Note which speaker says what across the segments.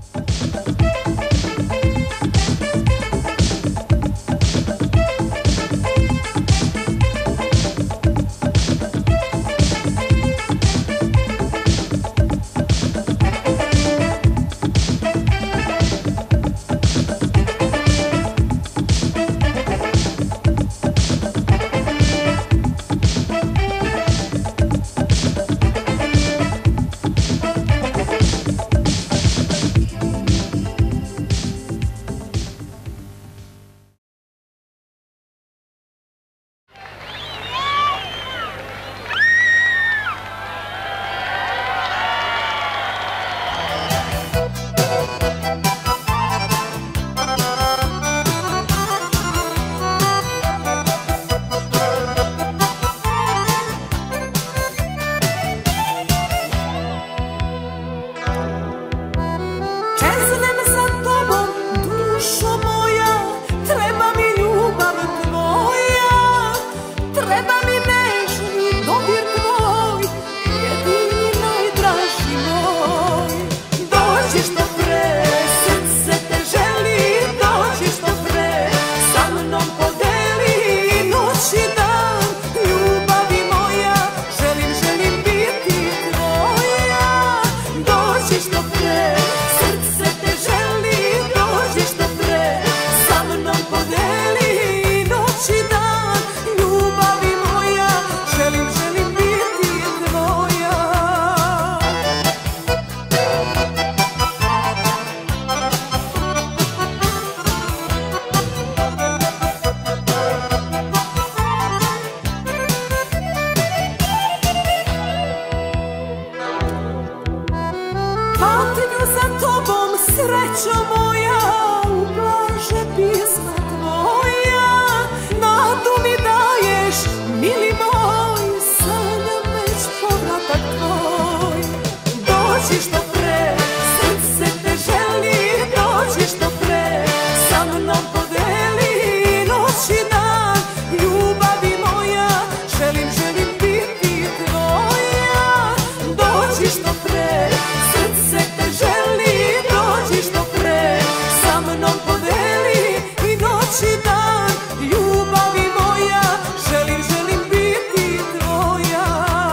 Speaker 1: Srećo moja, ublaže pisma tvoja, nadu mi daješ, mili moj, sanjam već povratak tvoj. Dođi što pre, srce te želi, dođi što pre, sa mnom podeli noć i dan, ljubavi moja, želim biti tvoja. Dođi što pre, srce te želi, dođi što pre, sa mnom podeli i noć i dan, ljubavi moja, želim biti tvoja.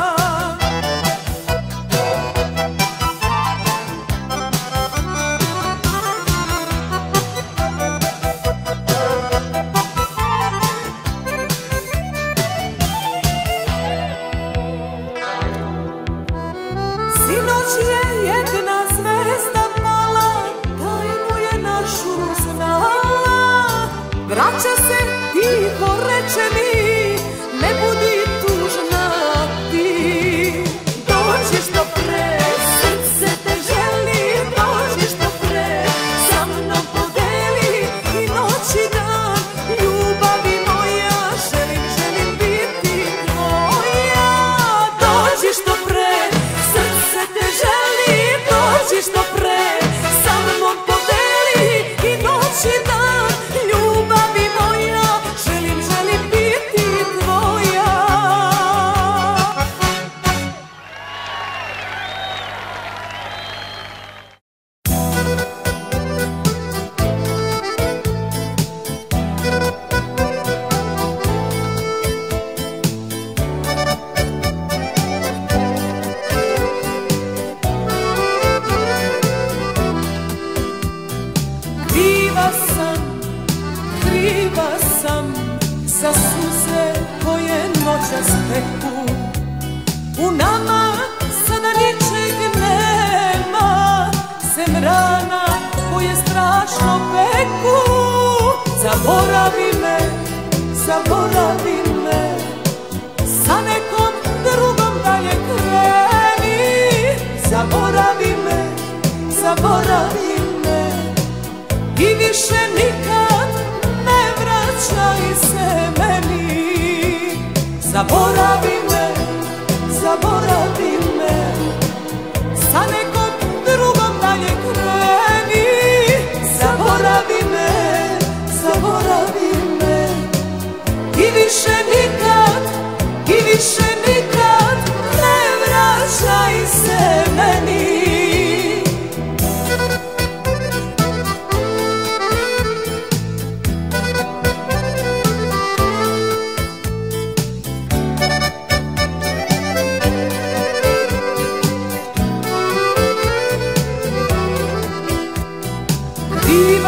Speaker 1: Sinoć je jedna zvezda pala, tajnu je našu znala. Vraća se tiho, reče mi, ne budi tužna ti. Dođi što pre, srce te želi, dođi što pre, sa mnom podeli i noć i dan, ljubavi moja, želim biti tvoja. Dođi što pre, srce te želi, dođi što pre, sa mnom podeli i noć i dan, ljubavi moja, želim biti tvoja. Kriva sam za suze koje noćas teku. U nama sada ničeg nema, sem rana koje strašno peku. Zaboravi me, sa nekom drugom dalje kreni. Zaboravi me i više nikad ne vraćaj se meni. Zaboravi me, sa nekom drugom dalje kreni. Zaboravi me i više nikad ne vraćaj se meni.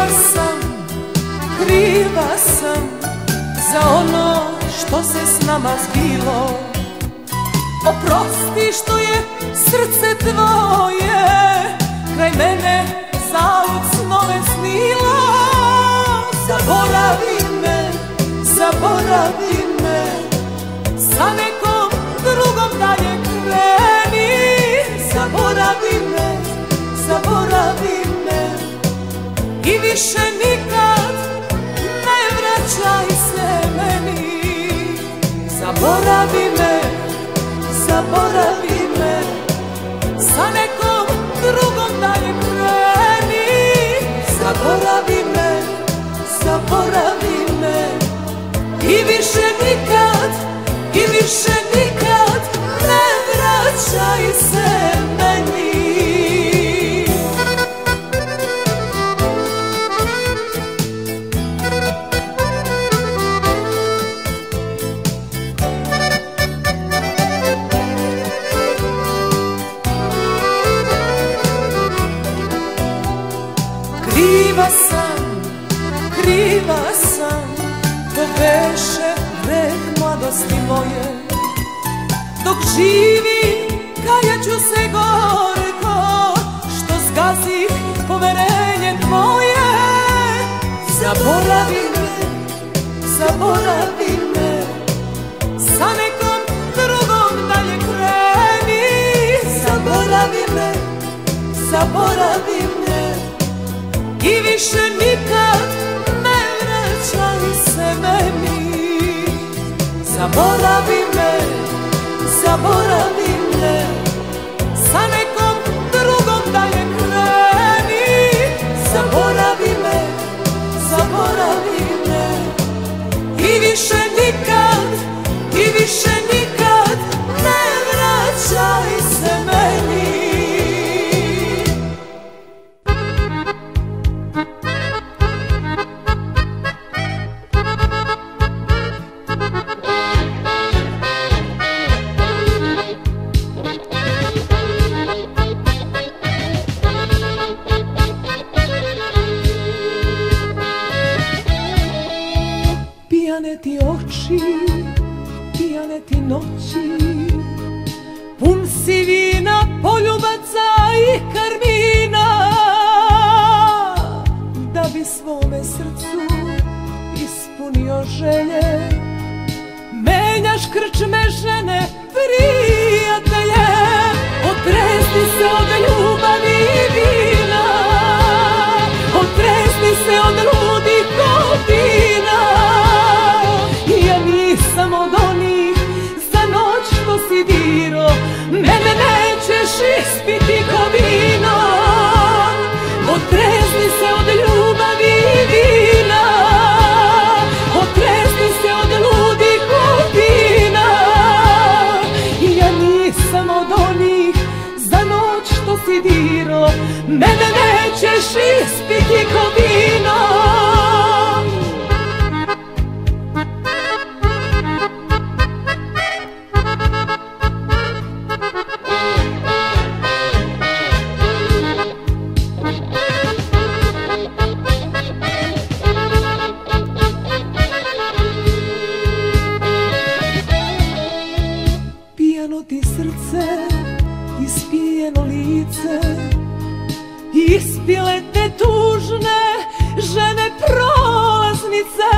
Speaker 1: kriva sam za ono što se s nama zbilo. Oprosti što je srce tvoje kraj mene zalud snove snilo. Zaboravi me, zaboravi me, sa nekom drugom dalje kreni. Zaboravi me, zaboravi me i više nikad ne vraćaj se meni. Zaboravi me, zaboravi me, sa nekom drugom dalje kreni. Zaboravi me, zaboravi me i više nikad, i više nikad ne vraćaj se meni. Kriva sam, to beše greh mladosti moje. Dok živim kajaću se gorko, što zgazih poverenje tvoje. Zaboravi me, zaboravi me, sa nekom drugom dalje kreni. Zaboravi me, zaboravi me i više nikad ne vraćaj se meni. Zaboravi me, zaboravi me, sa nekom drugom dalje kreni. Zaboravi me, zaboravi me i više nikad, i više nikad ne vraćaj se meni. Pijane ti oči, pijane ti noći, pun si vina, poljubaca i karmina. Da bi svome srcu ispunio želje, menjaš krčme, žene, prijatelje. Otresti se od ljubavi i vina, otresti se od ludih godina. Ja nisam od onih za noć što si diro, mene nećeš ispiti ko vino. Otresti se od ljubavi i vina, otresti se od ludih godina. Ja nisam od onih za noć što si diro, mene nećeš ispiti ko vino. Pijano ti srce, ispijeno lice, ispile te tužne žene prolaznice.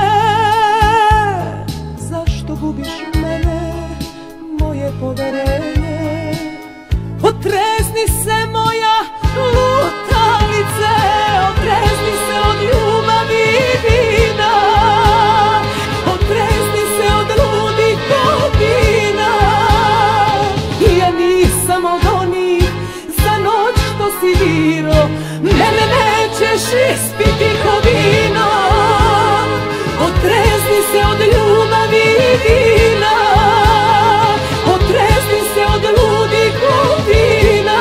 Speaker 1: Zašto gubiš mene, moje poverenje? Otrezni se moja lutalice, otrezni se od ljubavi i vina, otrezni se od ludih godina. Ja nisam od onih za noć što si diro, mene nećeš ispiti ko vino. Otrezni se od ljubavi i vina, otrezni se od ludih godina.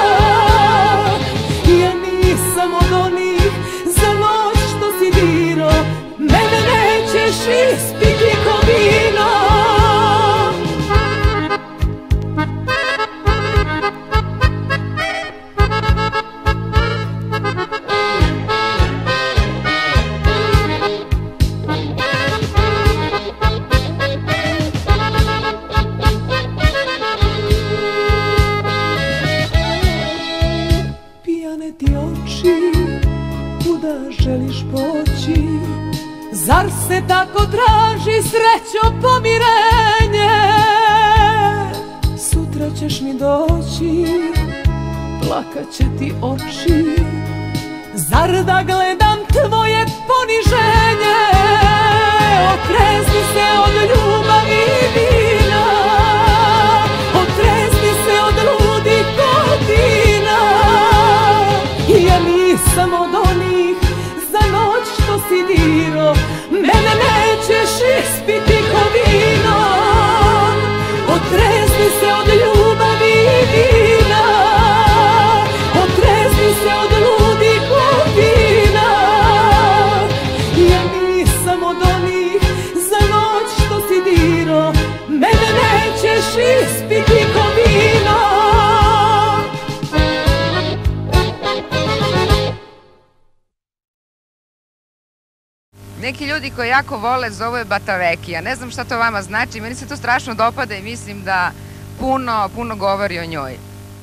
Speaker 1: Ja nisam od onih za noć što si diro, mene nećeš ispiti ko vino. želiš poći? Zar se tako traži srećo pomirenje? Sutra ćeš mi doći, plakat će ti oči. Zar da gledam tvoje poniženje? Otrezni se od ljubavi i vina, otrezni se od ludih godina. Ja nisam od onih za noć što si diro, mene nećeš ispiti ko vino. Otrezni se od ljubavi i vina, otrezni se od ludih godina. Ja nisam od onih za noć što si diro, mene nećeš ispiti ko vino.
Speaker 2: Neki ljudi koji jako vole zovu je Bataveki. Ja ne znam šta to vama znači, meni se to strašno dopada i mislim da puno govori o njoj.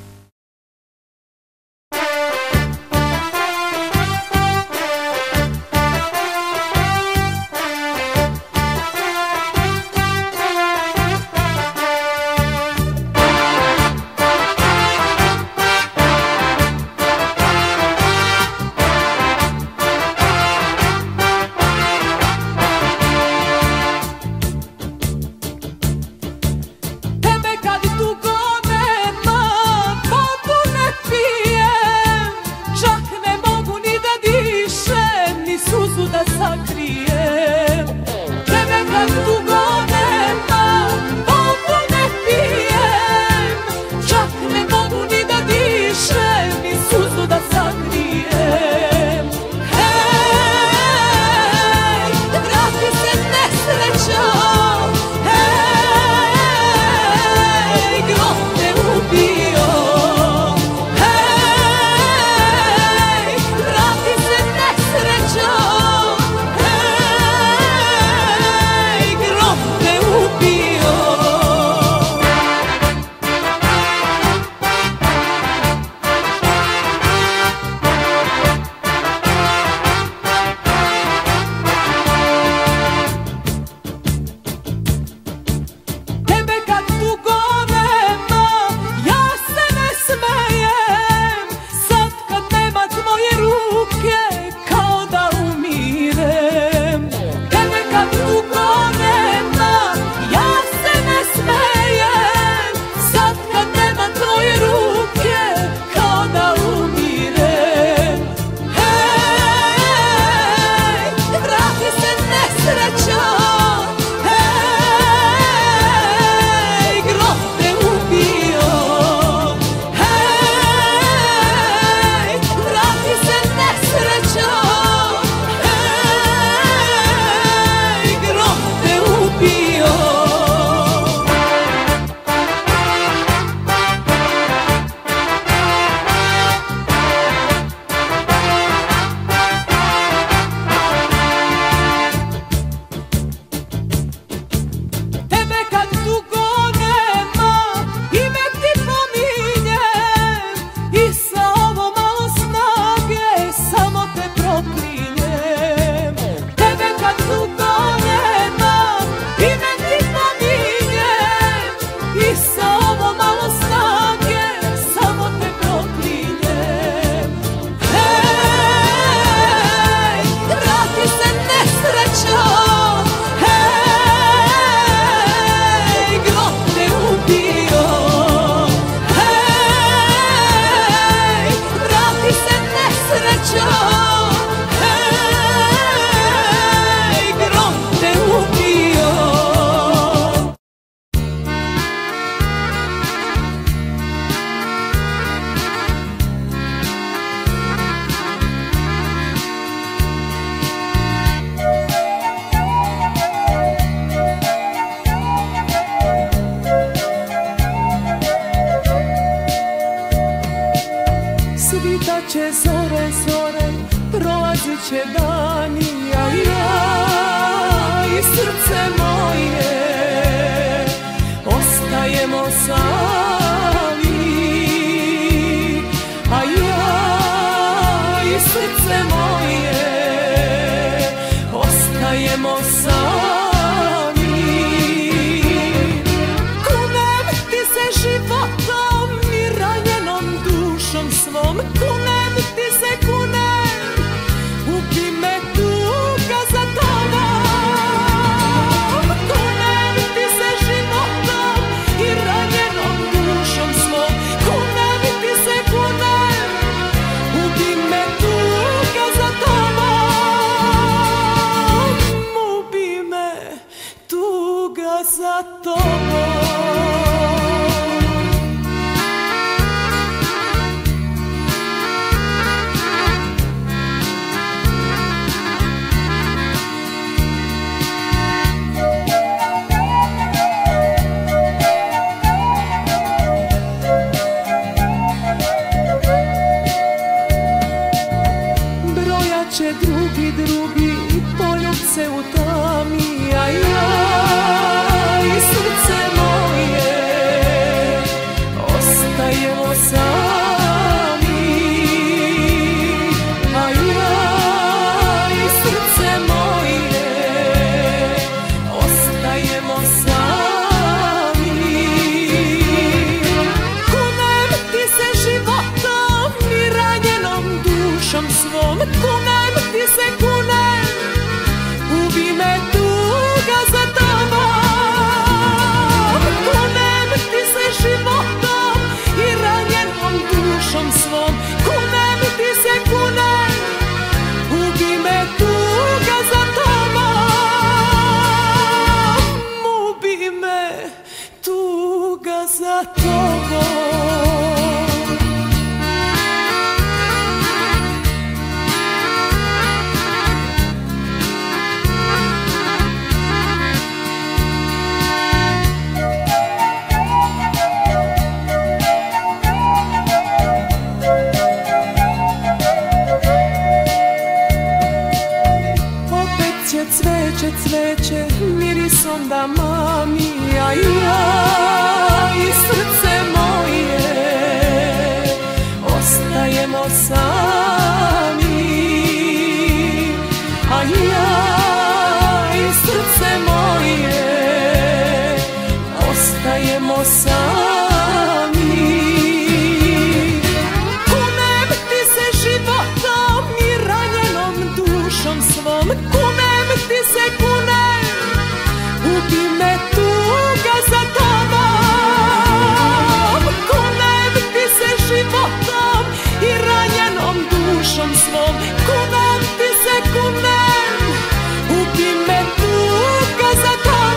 Speaker 1: će zore, prolazit će dani, a ja i srce moje ostajemo sami, a ja i srce moje ostajemo sami. Kunem ti se životom i ranjenom dušom svom, kunem ti se, kunem, ubi me tuga za tobom. Kunem ti se životom i ranjenom dušom svom, kunem ti se, kunem, ubi me tuga za tobom. Ubi me tuga za tobom. Brojaće drugi poljubce u tami, a ja i srce moje ostajemo sami. A ja i srce moje ostajemo sami. Kunem ti se životom i ranjenom dušom svom, kunem ti se, kunem, ubi me tuga za tobom. Kunem ti se životom i ranjenom dušom svom, kunem ti se, kunem, ubi me tuga za tobom. Ubi me tuga za tobom. Cveće mirisom da mami, a ja i srce moje ostajemo sami. A ja i srce moje ostajemo sami. Kunem ti se životom i ranjenom dušom svom, kunem ti se, kunem, ubi me tuga za tobom. Kunem ti se životom i ranjenom dušom svom, kunem ti se, kunem, ubi me tuga za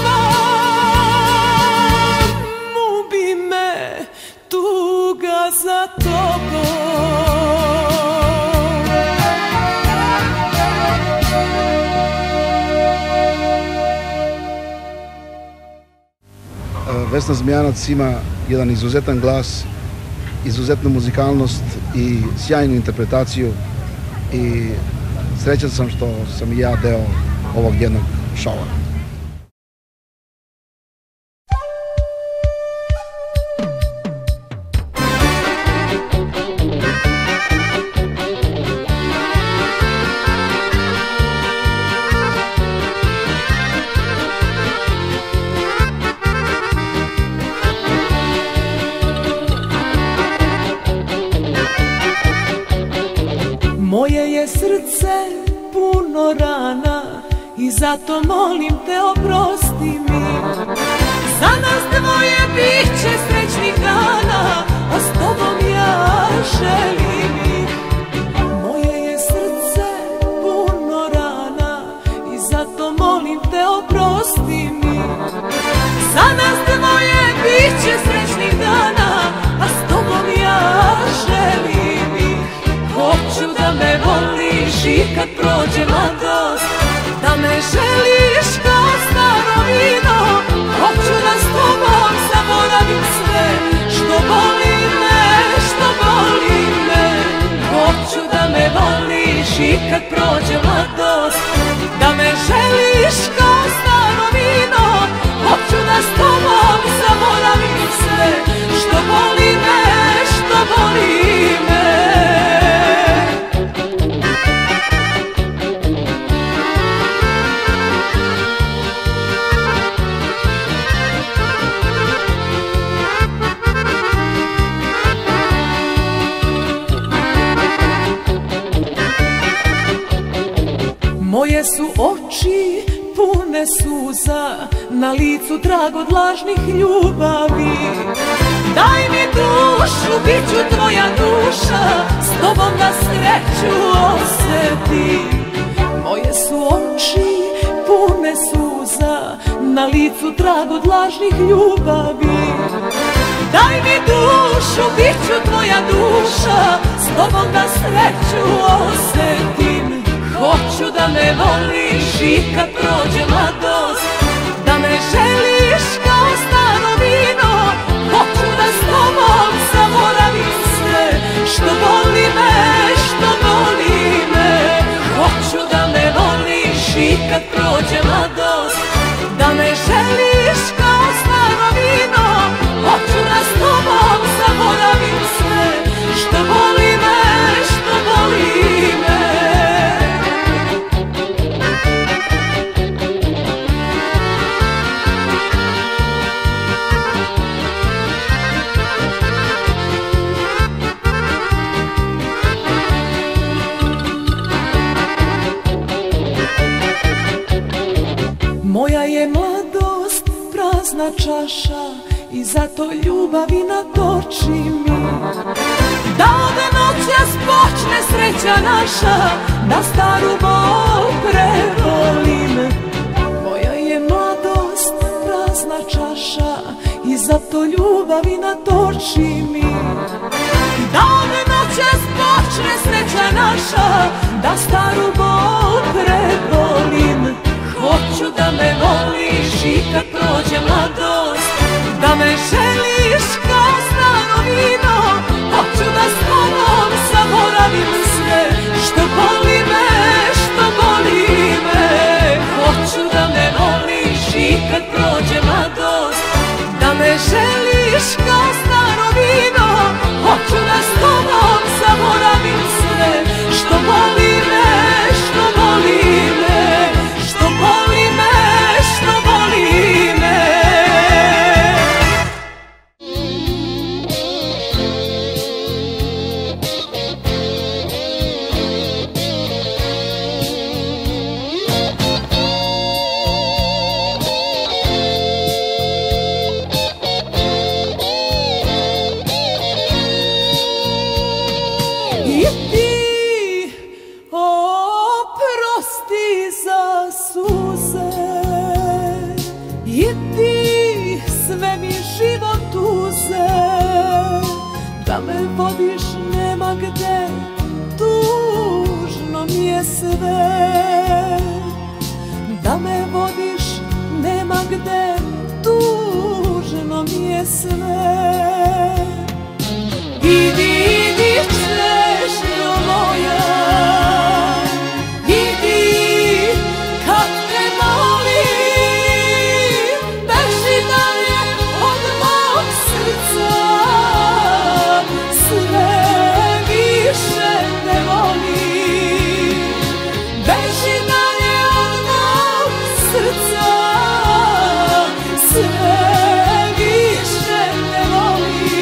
Speaker 1: tobom. Ubi me tuga za tobom.
Speaker 3: Vesna Zmijanac ima jedan izuzetan glas, izuzetnu muzikalnost i sjajnu interpretaciju i srećan sam što sam i ja deo ovog jednog šova.
Speaker 1: Moje je srce puno rana i zato molim te oprosti mi. Za nas dvoje bit će srećnih dana, a s tobom ja želim ih. Moje je srce puno rana i zato molim te oprosti mi. Za nas dvoje bit će srećnih dana, a s tobom ja želim ih. Hoću da me voliš i kad prođe mladost, da me želiš kao staro vino. Hoću da s tobom zaboravim sve što boli me, što boli me. Hoću da me voliš i kad prođe mladost, da me želiš kao staro vino. Hoću da s tobom zaboravim sve što boli me, što boli me. Moje su oči pune suza, na licu trag od lažnih ljubavi. Daj mi dušu, bit ću tvoja duša, s tobom da sreću osjetim. Moje su oči pune suza, na licu trag od lažnih ljubavi. Daj mi dušu, bit ću tvoja duša, s tobom da sreću osjetim. Hoću da me voliš i kad prođe mladost, da me želiš kao staro vino. Hoću da s tobom zaboravim sve što boli me, što boli me. Hoću da me voliš i kad prođe mladost, da me želiš kao staro vino. Hoću da s tobom zaboravim sve što boli me, što boli me. Moja je mladost prazna čaša i zato ljubavi natoči mi. Da od noćas počne sreća naša, da staru bol prevolim. Moja je mladost prazna čaša i zato ljubavi natoči mi. Da od noćas počne sreća naša, da staru bol prevolim. Hoću da me voliš i kad prođe mladost, da me želiš kao staro vino. Hoću da s tobom zaboravim sve što boli me, što boli me. Hoću da me voliš i kad prođe mladost, da me želiš kao staro vino. Hoću da s tobom zaboravim sve što boli me, što boli me. Što boli me, što boli me. I ti oprosti za suze, i ti sve mi život uze. Da me vodiš nema gde, tužno mi je sve. Da me vodiš nema gde, tužno mi je sve. Idi, idi čežnjo moja, idi kad te molim. Beži dalje od mog srca, sve više te volim. Beži dalje od mog srca, sve više te volim.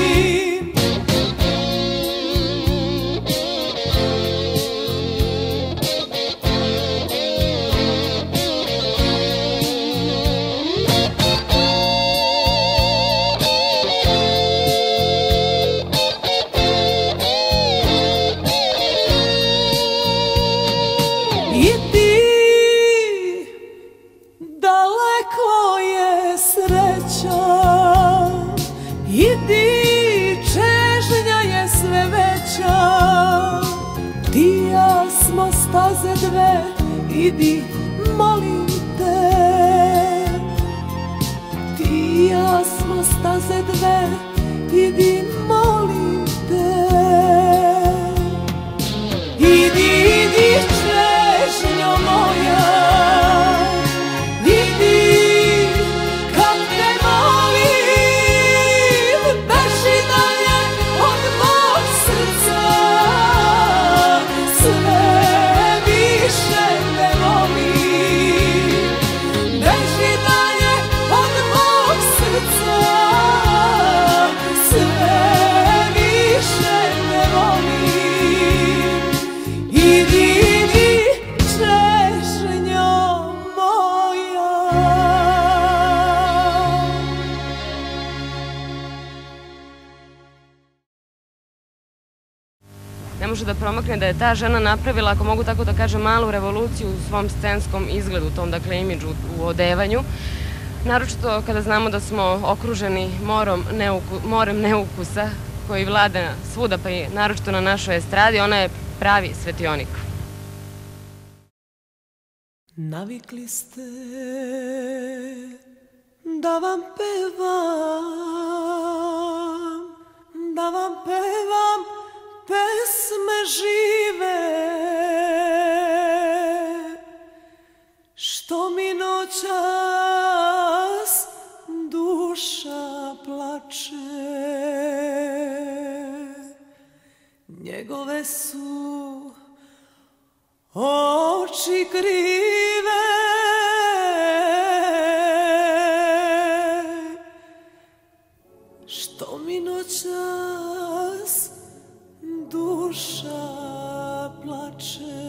Speaker 1: I ti, daleko je sreća, idi, čežnja je sve veća. Ti i ja smo staze dve, idi, molim te. Ti i ja smo staze dve, idi, molim te. Idi, idi, čežnjo moja, idi kad te molim. Beži dalje od mog srca, sve više te volim. Beži dalje od mog srca, sve više
Speaker 4: može da promakne da je ta žena napravila, ako mogu tako da kažem, malu revoluciju u svom scenskom izgledu, tom, dakle, imidžu u odevanju. Naročito kada znamo da smo okruženi morem neukusa koji vlada svuda, pa i naročito na našoj estradi, ona je pravi svetionik.
Speaker 1: Navikli ste da vam pevam pesme žive, što mi noćas duša plače. Njegove su oči krive, što mi noćas duša plače.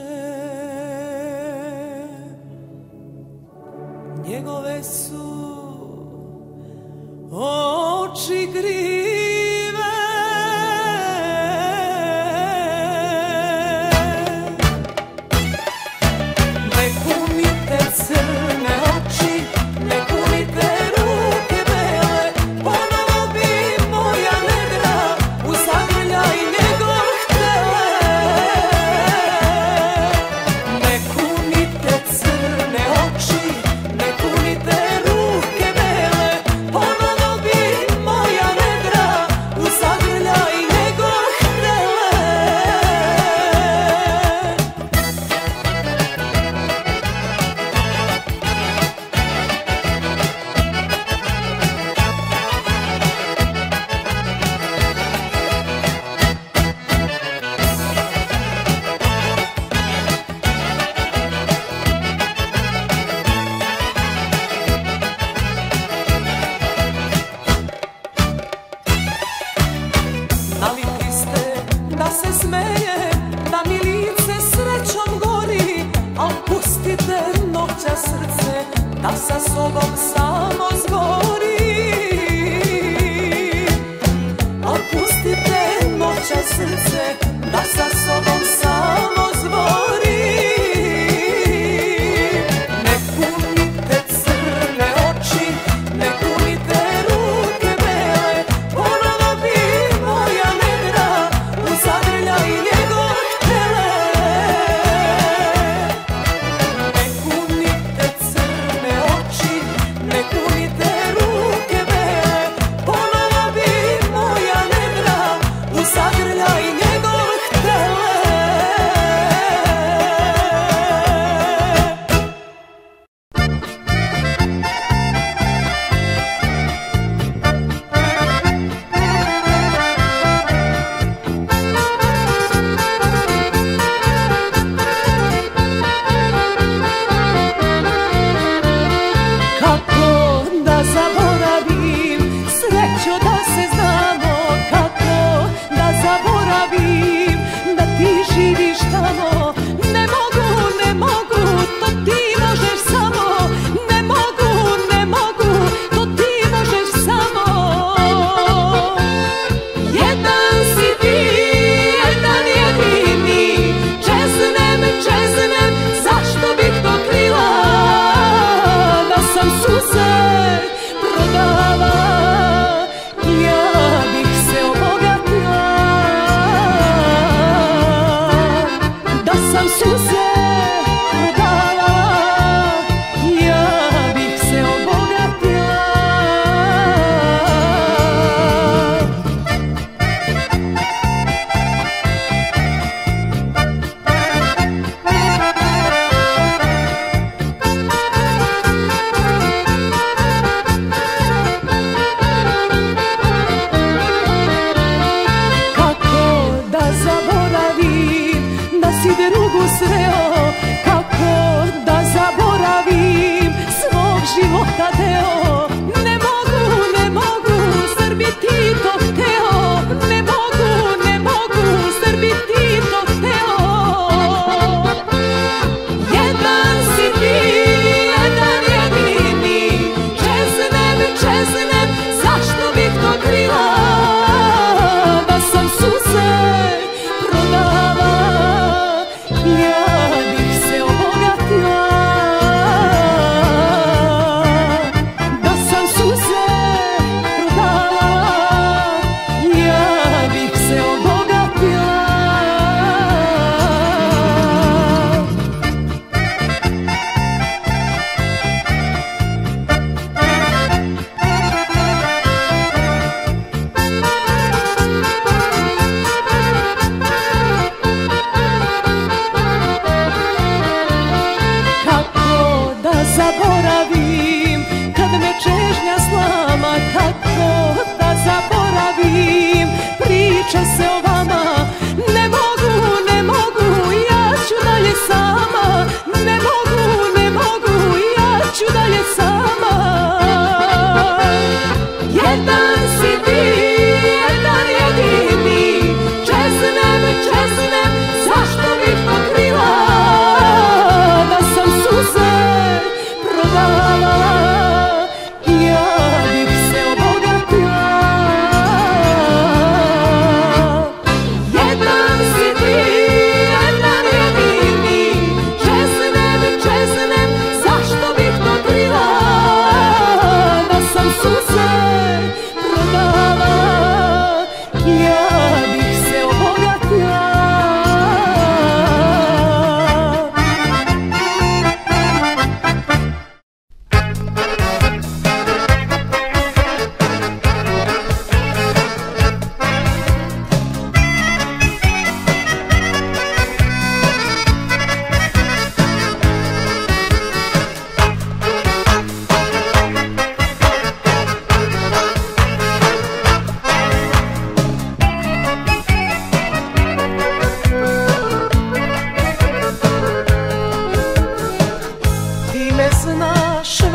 Speaker 1: Njegove su oči krive. Ponovo bi moja nedra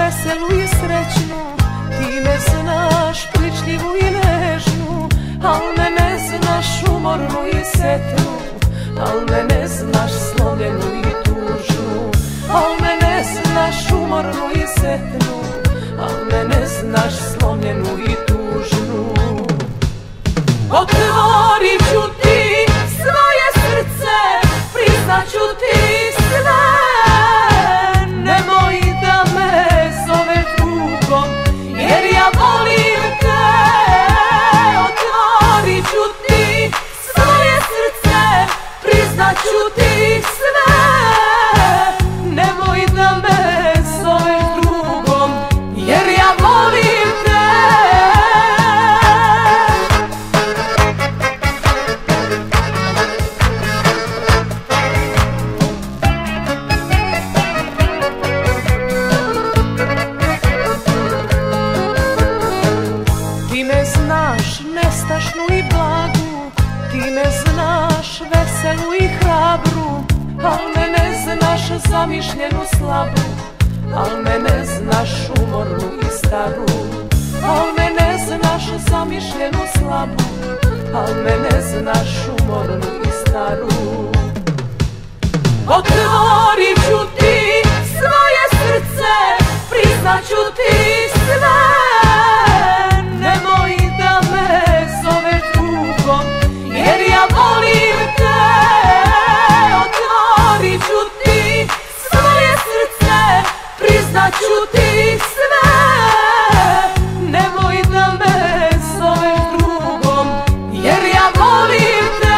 Speaker 1: veselu i srećnu, ti me znaš pličljivu i nežnu, al me ne znaš umornu i setnu, al me ne znaš slomljenu i tužnu, al me ne znaš umornu i setnu, al me ne znaš slomljenu i tužnu. Otvorit ću ti svoje srce, priznat ću ti sve, nemoj da me zove drugom, jer ja volim te. Otvorit ću ti svoje srce, priznat ću ti sve, nemoj da me zove drugom, jer ja volim te. Ti me znaš nestašnu i blagu, ti me znaš veselu i hrabru, al me ne znaš zamišljenu slabu, al me ne znaš umornu i staru, al me ne znaš zamišljenu slabu, al me ne znaš umornu i staru. Otvorit ću ti svoje srce, priznat ću ti sve, nemoj da me zove drugom, jer ja volim te. Otvorit ću ti svoje srce, priznat ću ti sve, nemoj da me zove drugom, jer ja volim te.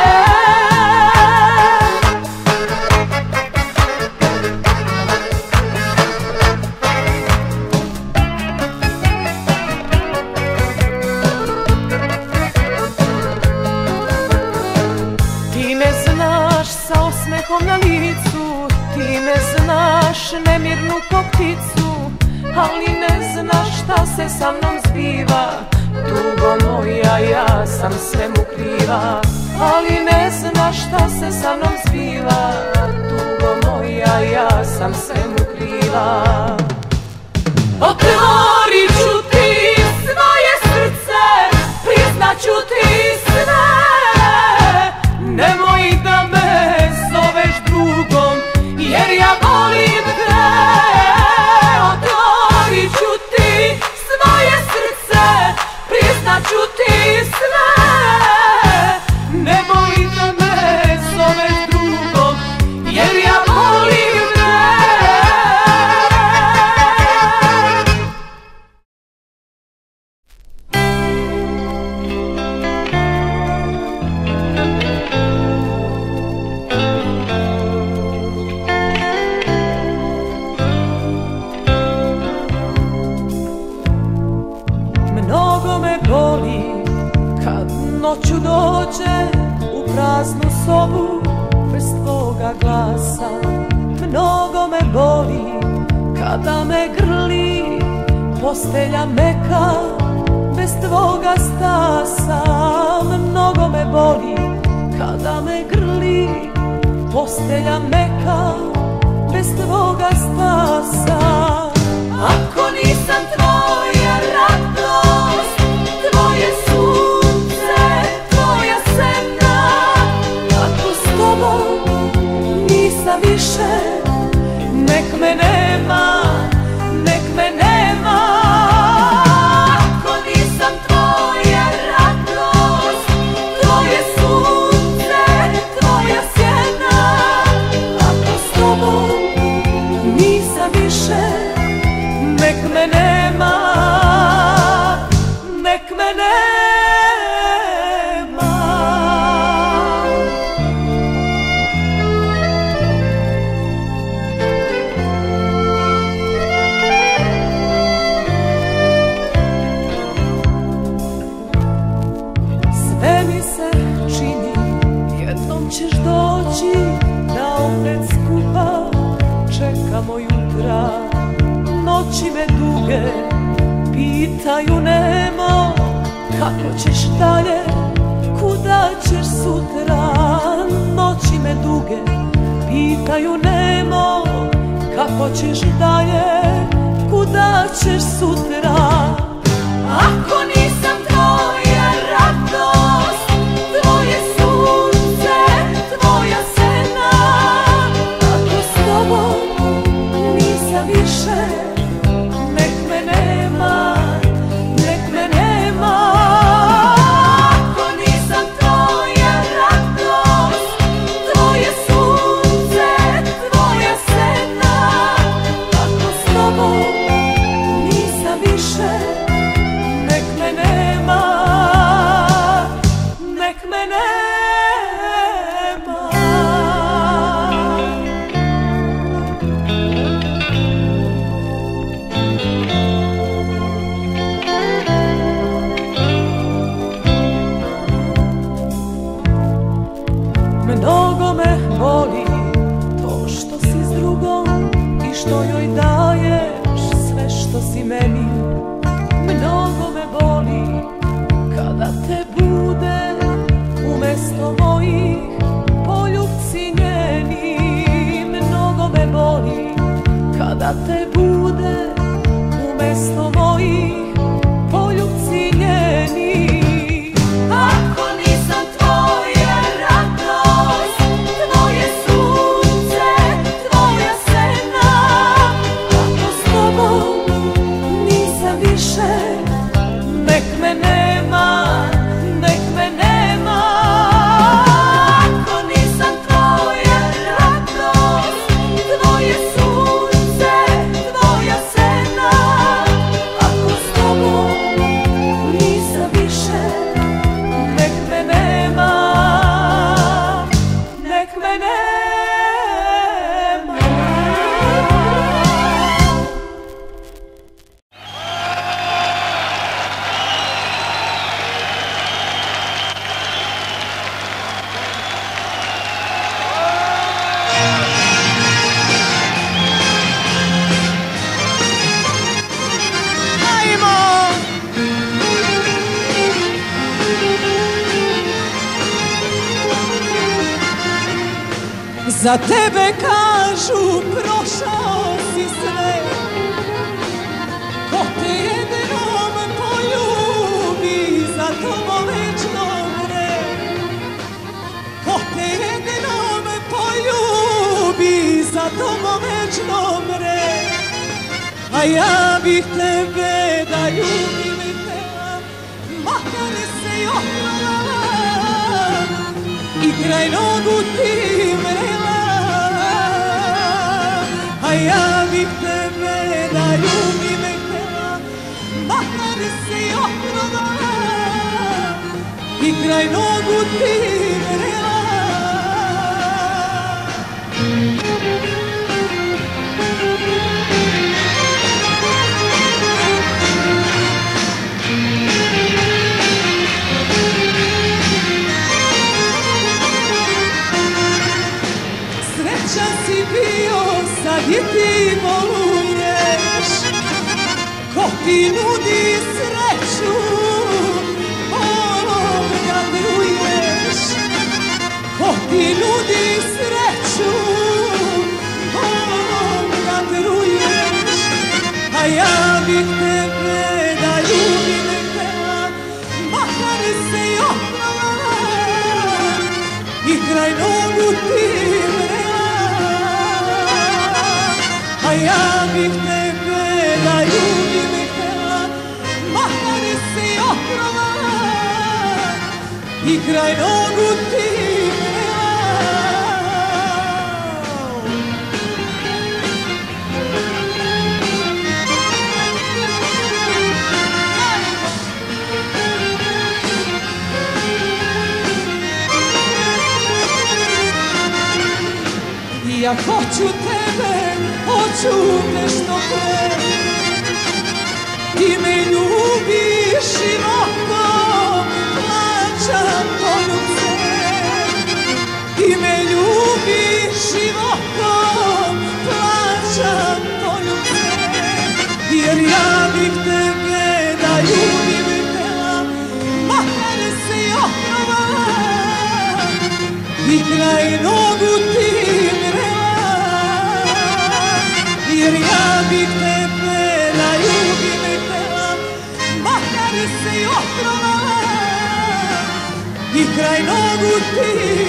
Speaker 1: Ti me znaš sa osmehom na licu, ti me znaš nemirnu ko pticu, ali ne znaš šta se sa mnom zbiva. Tugo moja, ja sam svemu kriva, ali ne znaš šta se sa mnom zbiva. Tugo moja, ja sam svemu kriva. Otvorit ću ti svoje srce, priznat ću ti sve, nemoj da me zoveš drugom, jer ja volim te. Otvorit ću ti svoje srce, priznat ću ti sve, nemoj da me zoveš drugom, jer ja volim te. Mnogo me boli kad noću dođe u praznu sobu bez tvoga glasa. Mnogo me boli kada me grli postelja meka bez tvoga stasa. Mnogo me boli kada me grli postelja meka bez tvoga stasa. Ako nisam tvoja radost, tvoje sunce, tvoja sena, ako s tobom nisam više, nek me nema, nek me nema. Ako nisam tvoja radost, tvoje sunce, tvoja sjena, ako s tobom nisam više, nek me nema, nek me nema. Sve mi se čini, jednom ćeš doći da opet skupa čekamo jutra. Noći me duge pitaju nemo, kako ćeš dalje, kuda ćeš sutra. Noći me duge pitaju nemo, kako ćeš dalje, kuda ćeš sutra? Ako nisam tvoja radost, tvoje sunce, tvoja sena, ako s tobom nisam više, nek me nema, nek me nema. Ako nisam tvoja radost, tvoje sunce, tvoja sena, ako s tobom nisam više, nek me nema, nek me nema. Mnogo me boli to što si s drugom i što joj daješ sve što si meni. Mnogo me boli kada te bude umesto mojih poljupci njeni. Mnogo me boli kada te bude umesto mojih poljupci njeni. Ako nisam tvoja radost, tvoje sunce, tvoja sena, ako s tobom nisam više, nek me nema, nek me nema. Ako nisam tvoja radost, tvoje sunce, tvoja sena, ako s tobom nisam više, nek me nema, nek me nema. Za tebe kažu prošao si sve, ko te jednom poljubi, za tobom večno mre. Ko te jednom poljubi, za tobom večno mre. A ja bih tebe da ljubim htela, makar se i oprala i kraj nogu ti mrela. A ja bih tebe da ljubim htela, makar se i oprala i kraj nogu ti mrela. Srećan si bio, sad i ti boluješ. Ko ti nudi sreću, bolom gadruješ. Ko ti nudi sreću, bolom gadruješ. A ja bih tebe da ljubim htela, makar se i oprala i kraj nogu ti mrela. A ja bih tebe da ljubim htela, makar se i oprala i kraj nogu ti mrela. Ja hoću tebe, hoću nešto pre. Ti me ljubiš životom, plaćam poljubce. Ti me ljubiš životom, plaćam poljubce. Jer ja bih tebe da ljubim htela, makar se i oprala i kraj nogu ti mrela. Jer ja bih tebe kraj nogu ti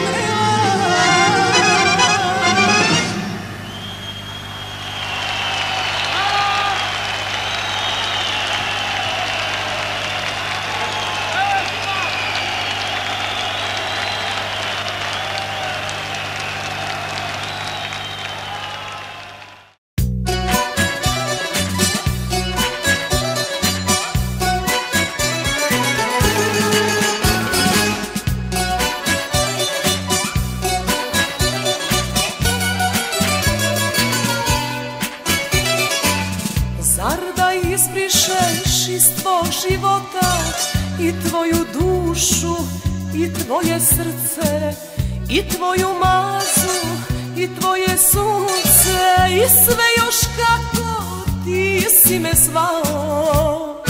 Speaker 1: i tvoju dušu i tvoje srce i tvoju mazu i tvoje sunce i sve još kako ti si me zvao.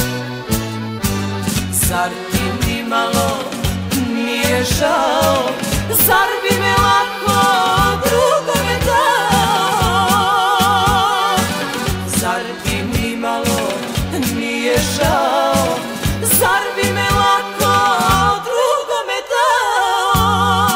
Speaker 1: Zar ti ni malo nije žao, zar bi me lako drugome dao? Zar ti ni malo nije žao, zar bi me lako drugome dao?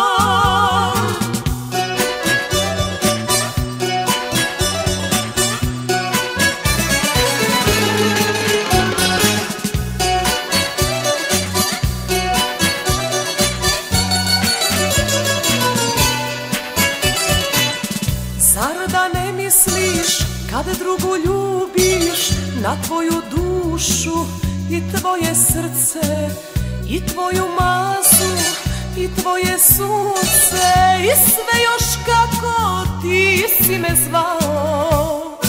Speaker 1: Zar da ne misliš kad drugu ljubiš na tvoju dušu i tvoje srce i tvoju mazu i tvoje sunce i sve još kako ti si me zvao?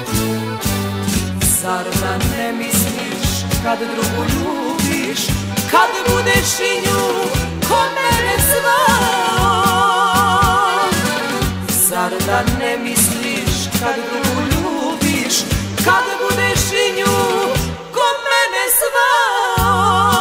Speaker 1: Zar da ne misliš kad drugu ljubiš, kad budeš i nju ko mene zvao? Zar da ne misliš kad drugu ljubiš, kad budeš i nju ko mene zvao?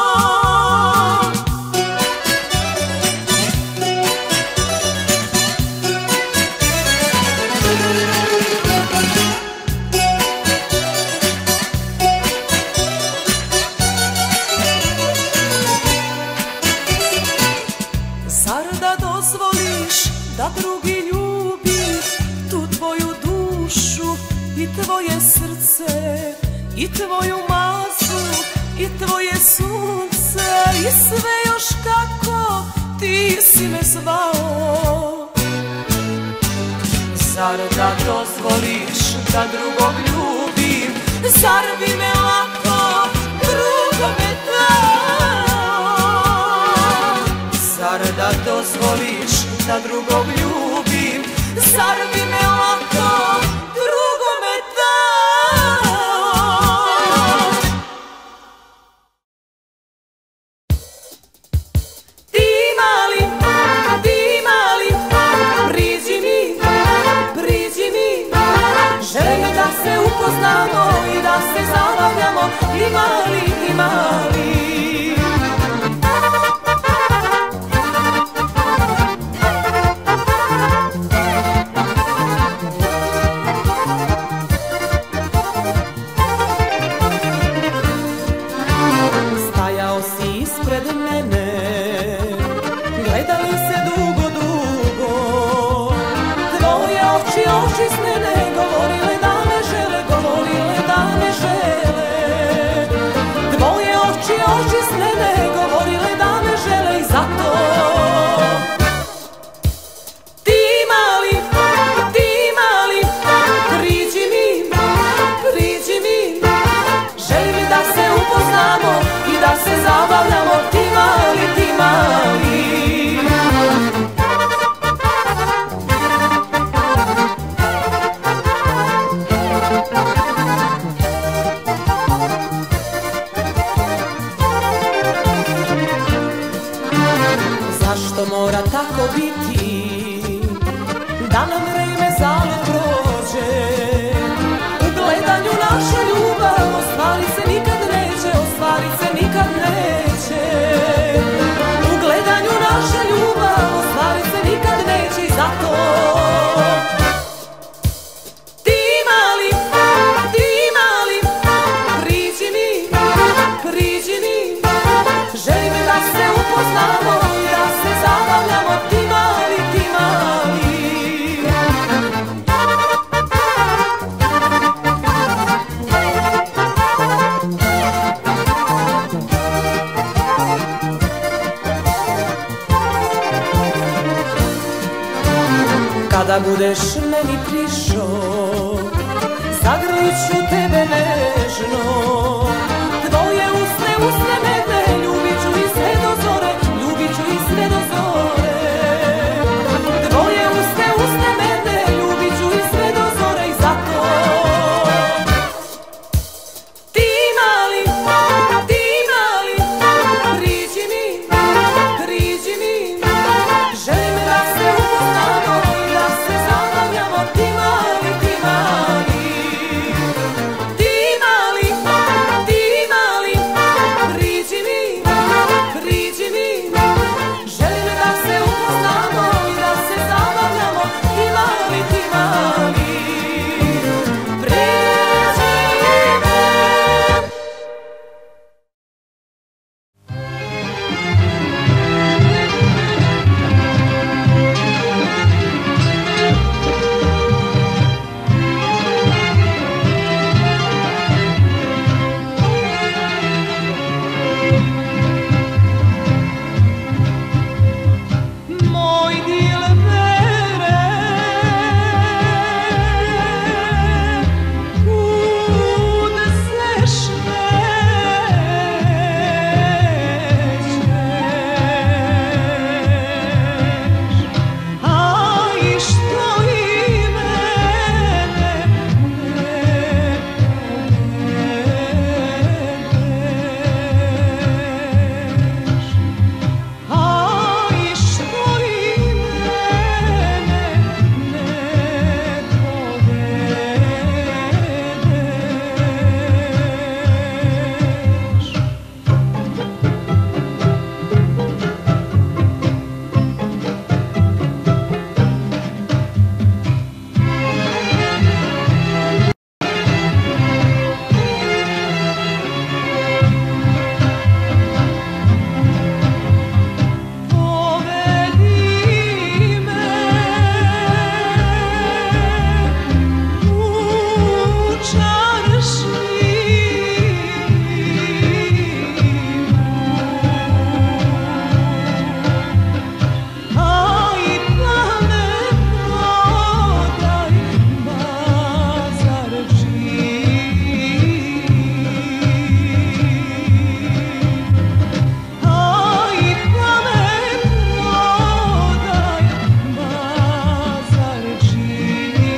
Speaker 1: Zar da dozvoliš da drugi ljubi tu tvoju dušu i tvoje srce i tvoju mazu i tvoje sunce i sve još kako ti si me zvao? Zar da dozvoliš da drugog ljubim, zar bi me lako drugome dao? Zar da dozvoliš da drugog ljubim, zar bi me lako drugome dao? Ti mali, priđi mi, želim da se upoznamo i da se zabavljamo. Ti mali, stajao si ispred mene, gledali se dugo, tvoje oči snene, govorile da me žele, tvoje oči snene, govorile da me žele i zato ti mali, priđi mi, želim da se upoznamo i da se zabavljamo. Ti mali, kada budeš meni prišao, zagrlit ću tebe nežno. Tvoje usne mene, ljubit ću i sve do zore, ljubit ću i sve do zore. Tvoje usne mene, ljubit ću i sve do zore i zato ti mali, priđi mi, želim da se upoznamo i da se zabavljamo. Ti mali, priđi mi, želim da se upoznamo i da se zabavljamo. Ti mali, priđi me. Moj dilbere, kud se šmećeš, a i što i mene ne povedeš, a i što i mene ne povedeš. Povedi me u čaršiju, a i pa me prodaj bazarđiji. Aj, pa me prodaj bazarđiji.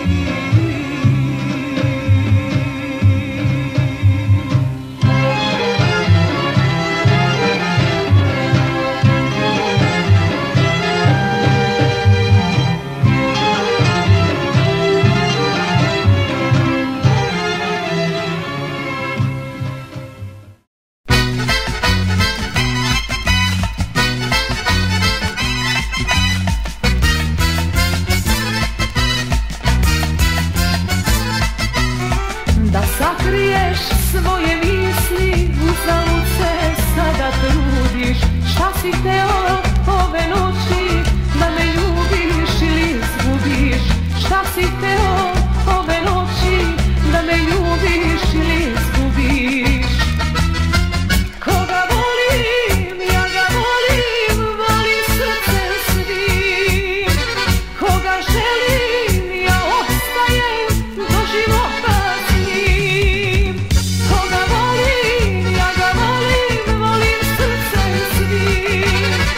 Speaker 1: Da sakriješ svoje misli, uzalud se sada trudiš. Šta si teo ove noći, da me ljubiš ili izgubiš? Šta si teo ove noći, da me ljubiš ili izgubiš? Koga volim, ja ga volim, volim srcem svim. Koga želim, ja ostajem do života s njim. Koga volim, ja ga volim, volim srcem svim.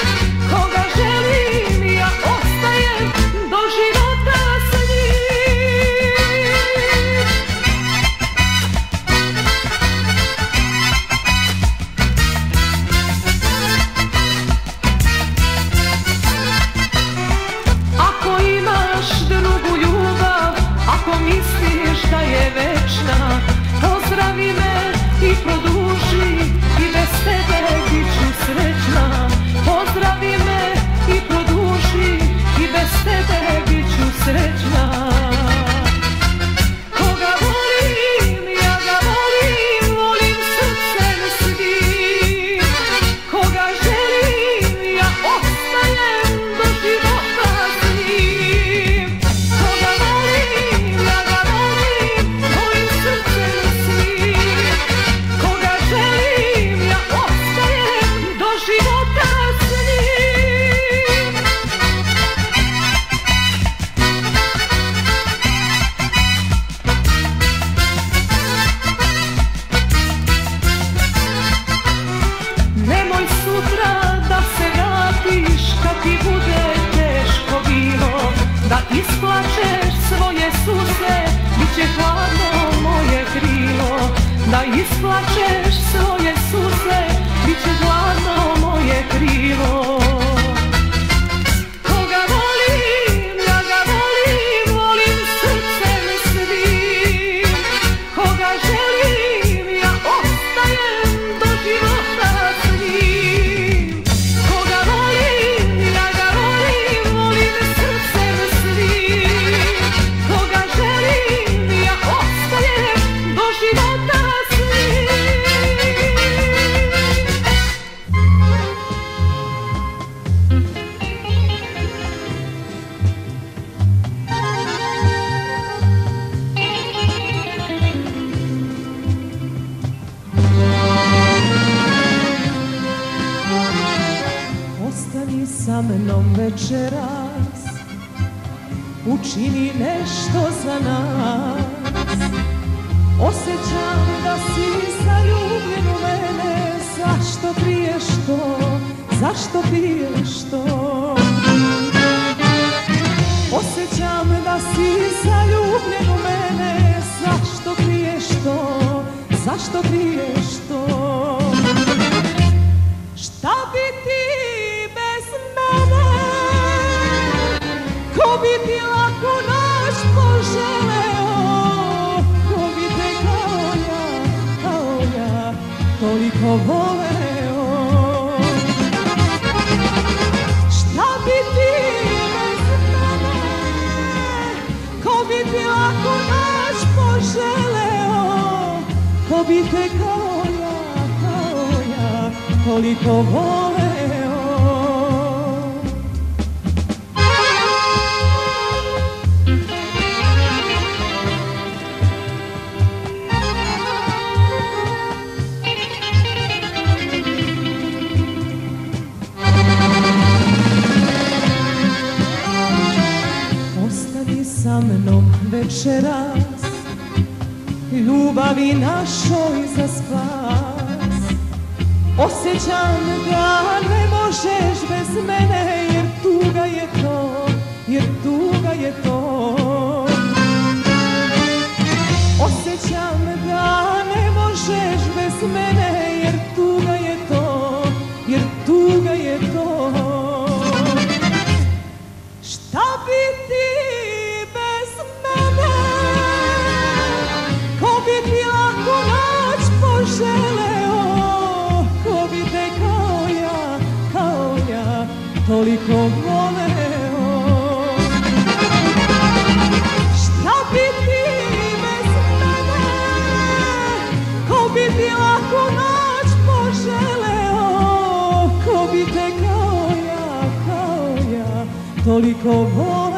Speaker 1: sunce, bit će hladno moje krilo. Da isplačeš svoje suze, bit će hladno moje krilo. Koga volim, ja ga volim, volim srcem svim. Koga želim, ja ostajem do života s njim. Koga volim, ja ga volim, volim srcem svim. Koga želim, ja ostajem do života s njim. Ostani sa mnom večeras, učini nešto za nas. Osjećam da si zaljubljen u mene, zašto kriješ to, zašto piješ to? Osjećam da si zaljubljen u mene, zašto kriješ to, zašto kriješ to? Šta bi ti bez mene, ko bi ti lako noć poželeo, ko bi te kao ja, toliko voleo. Šta bi ti bez mene, ko bi ti lako noć poželeo, ko bi te kao ja, toliko voleo. Ostani sa mnom večeras, ljubavi našoj za spas. Osjećam da ne možeš bez mene, jer tuga je to, jer tuga je to. Osjećam da ne možeš bez mene, jer tuga je to, jer tuga je to. Šta bi ti bez mene, ko bi ti lako noć poželeo, ko bi te kao ja, toliko voleo. Šta bi ti bez mene, ko bi ti lako noć poželeo, ko bi te kao ja, toliko voleo.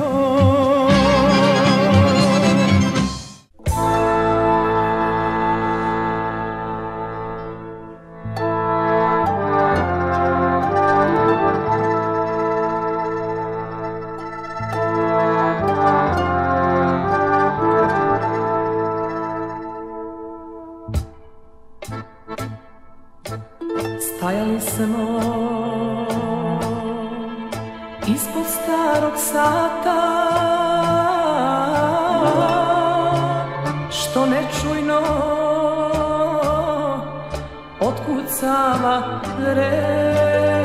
Speaker 1: Stajali smo ispod starog sata, što nečujno otkucava vreme.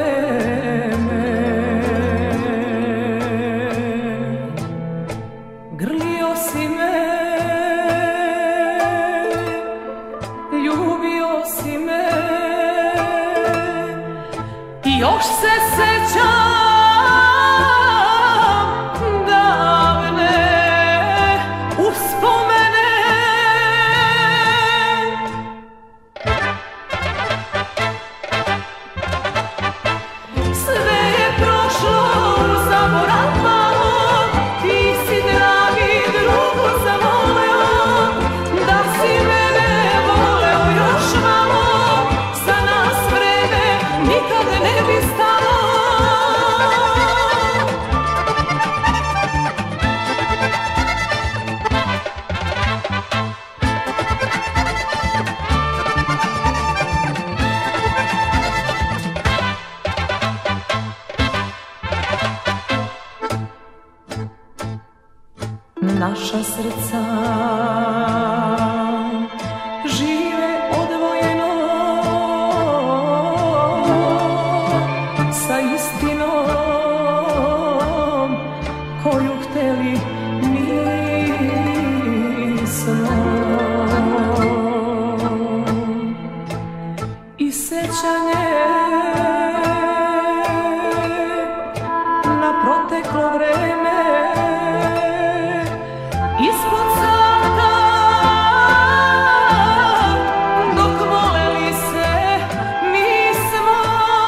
Speaker 1: Grlio si me, ljubio si me, i još se sećam davne uspomene. Sve je prošlo u zaborav malo, ti si dragi drugu zavoleo. Da si mene voleo još malo, za nas vreme nikad ne bi stalo. naša srca žive odvojeno sa istinom koju hteli nismo. I sećanje na proteklo vreme ispod sata dok voleli se nismo.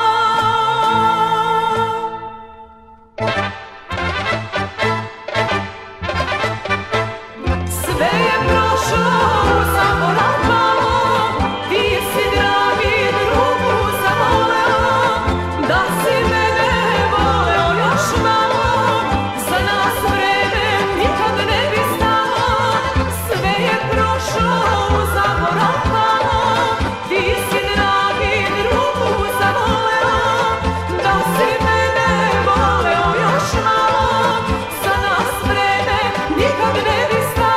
Speaker 1: Sve je prošlo, zaborav malo, ti si dragi drugu zavoleo, da si mene voleo još malo, za nas vreme nikad ne bi stalo. Sve je prošlo, zaborav malo, ti si dragi drugu zavoleo, da si mene voleo još malo, za nas vreme nikad ne bi stalo.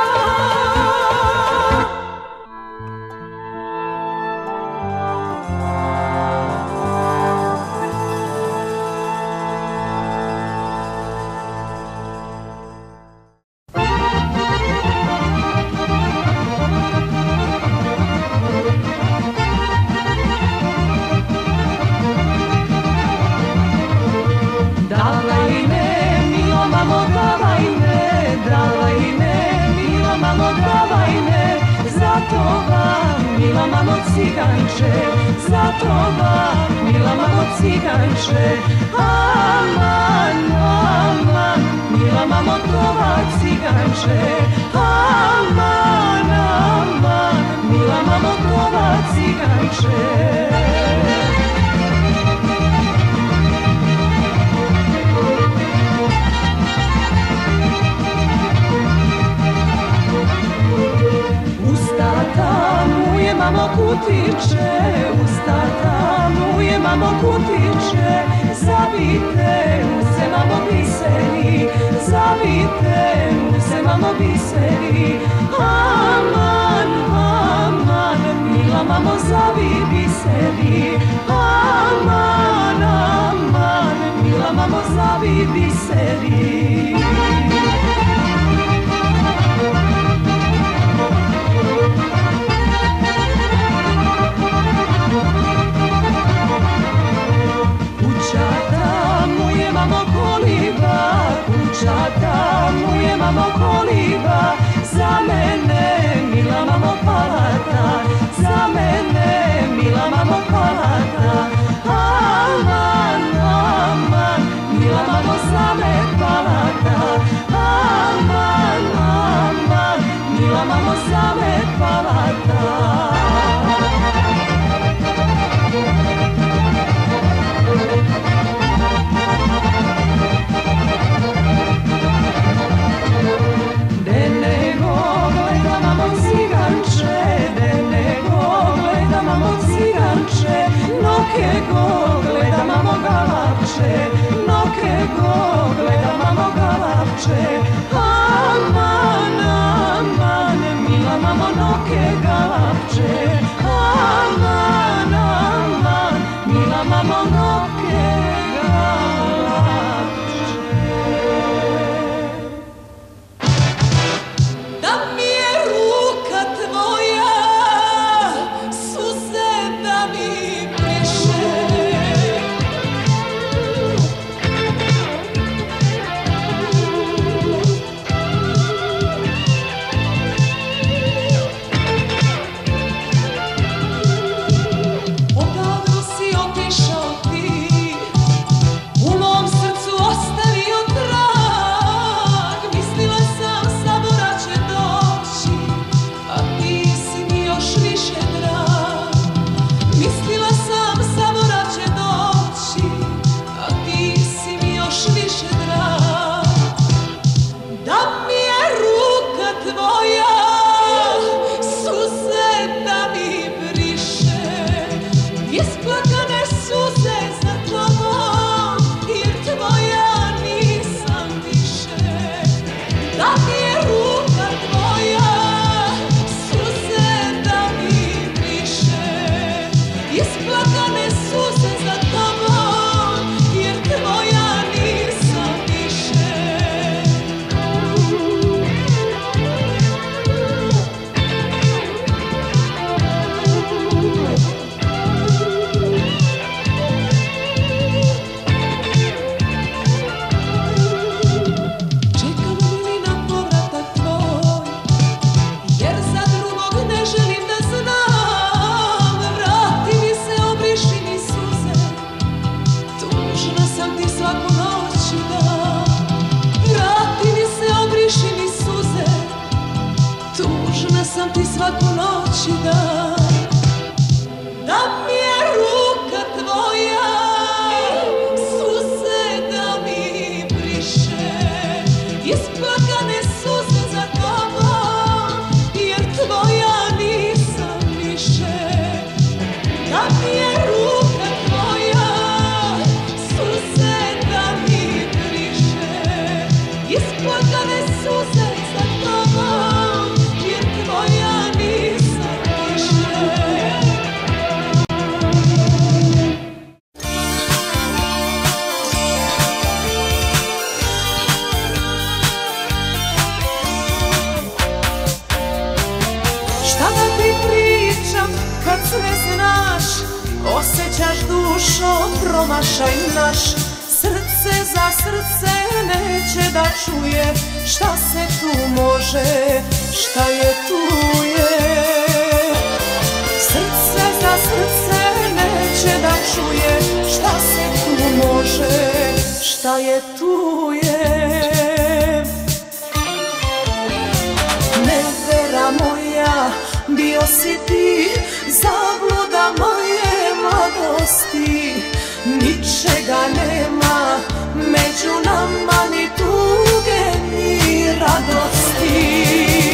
Speaker 1: Davaj me, milo mamo, davaj me, davaj me, milo mamo, davaj me, za toga, mila mamo ciganče, za toga, mila mamo ciganče. Aman, aman, mila mamo toga ciganče, aman, aman, mila mamo toga ciganče. Ustata mu je mamo kutiče, ustata mu je mamo kutiče, zavite mu se mamo biseri, zavite mu se mamo biseri. Aman, aman, mila mamo zavi biseri, aman, aman, mila mamo zavi biseri. Kućata mu je mamo koliba, kućata mu je mamo koliba, za mene mila mamo palata, za mene mila mamo palata. Aman, aman, mila mamo za me palata, aman, aman, mila mamo za me palata. De nego gleda mamo ciganče, de nego gleda mamo ciganče, noke go gleda mamo galapče, noke go gleda mamo galapče. Aman, aman, mila mamo noke galapče, aman, aman, mila mamo noke galapče. Da mi je ruka tvoja suze da mi briše, noć i dan, da mi je ruka tvoja suze da mi briše, isplakane suze za tobom, jer tvoja nisam više. Da mi je ruka tvoja suze da mi briše, isplakane suze za tobom, jer tvoja nisam više. Šta da ti pričam kad sve znaš, osjećaš dušo promašaj naš, srce za srce neće da čuje, šta se tu može, šta je tu je. Srce za srce neće da čuje, šta se tu može, šta je tu je. Nevera moja, bio si ti, zabluda moje mladosti, ničega nema među nama, ni tuge, ni radosti.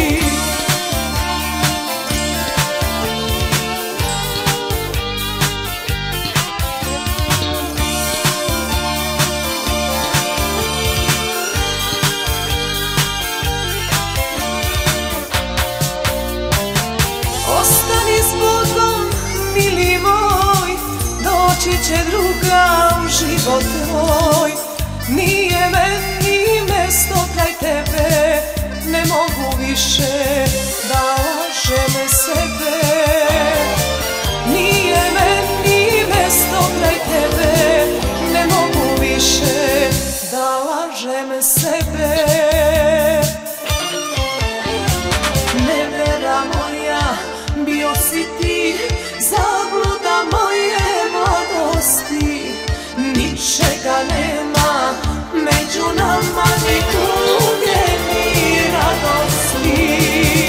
Speaker 1: Ostani s Bogom, mili moj, doći će druga u život tvoj. Nije meni mesto kraj tebe, ne mogu više da lažem sebe. Nije meni mesto kraj tebe, ne mogu više da lažem sebe. Nevera moja, bio si ti, zabluda moje mladosti, ničega nema među nama, ni tuge, ni radosti.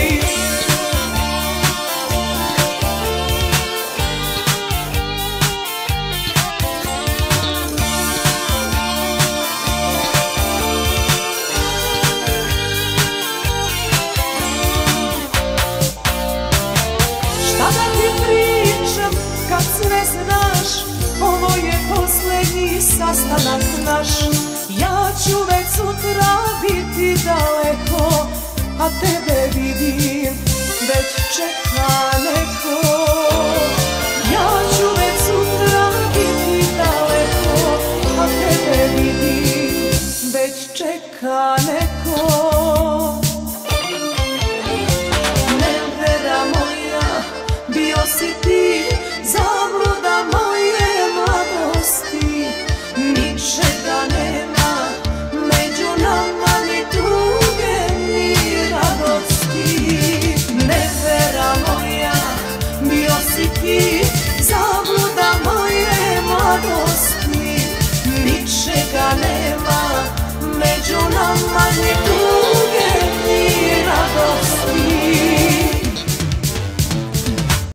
Speaker 1: Šta da ti pričam kad sve znaš, ovo je posljednji sastanak naš. Ja ću već sutra biti daleko, a tebe vidim, već čeka neko. Ja ću već sutra biti daleko, a tebe vidim, već čeka neko. Nevera moja, bio si ti, zabluda moje mladosti, ničega nema među nama, ni tuge, ni radosti. Nevera moja, bio si ti, zabluda moje mladosti, ničega nema među nama, ni tuge,